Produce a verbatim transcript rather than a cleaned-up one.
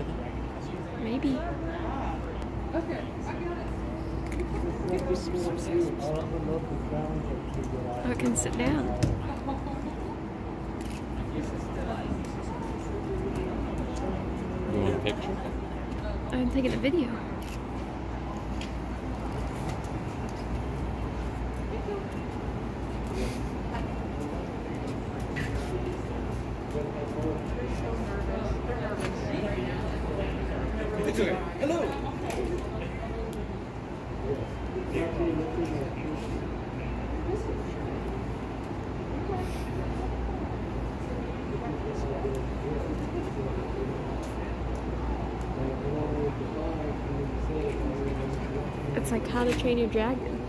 with it? Maybe. Okay, I got it. Oh, it can sit down. You want a picture? I'm taking a video. It's okay. Hello! It's like How to Train Your Dragon.